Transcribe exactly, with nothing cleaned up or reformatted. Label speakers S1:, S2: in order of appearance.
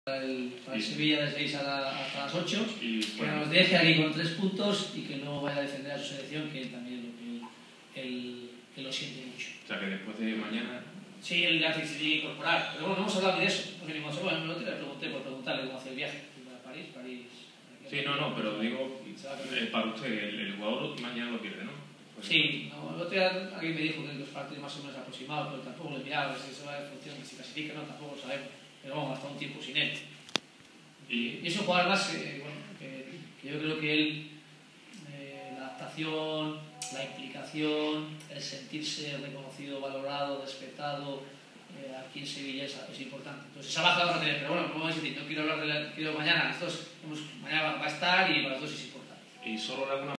S1: Para el, para el Sevilla de seis a la, hasta las ocho,
S2: y, bueno,
S1: que nos deje aquí con tres puntos y que no vaya a defender a su selección, que también lo que él, él, él lo siente mucho.
S2: O sea, que después de mañana...
S1: Sí, él ya se quiere incorporar, pero bueno, no hemos hablado de eso, porque ni bueno, el otro le pregunté por preguntarle cómo hacía el viaje, a París, París...
S2: Sí, no, no, pero digo, eh, para usted, el, el jugador mañana lo pierde, ¿no? Pues
S1: sí, no, el otro día alguien me dijo que los partidos más o menos aproximados, pero tampoco le miraba, si eso va en función de si clasifica o no, tampoco lo sabemos, pero vamos, hasta un tiempo sin él.
S2: Y,
S1: y es un jugador más que, bueno, que, que yo creo que él, eh, la adaptación, la implicación, el sentirse reconocido, valorado, respetado, eh, aquí en Sevilla es, es importante. Entonces esa baja vamos a tener, pero bueno, como decir, no quiero hablar de la, quiero mañana, nosotros, mañana va a estar y para los dos es importante.
S2: y solo alguna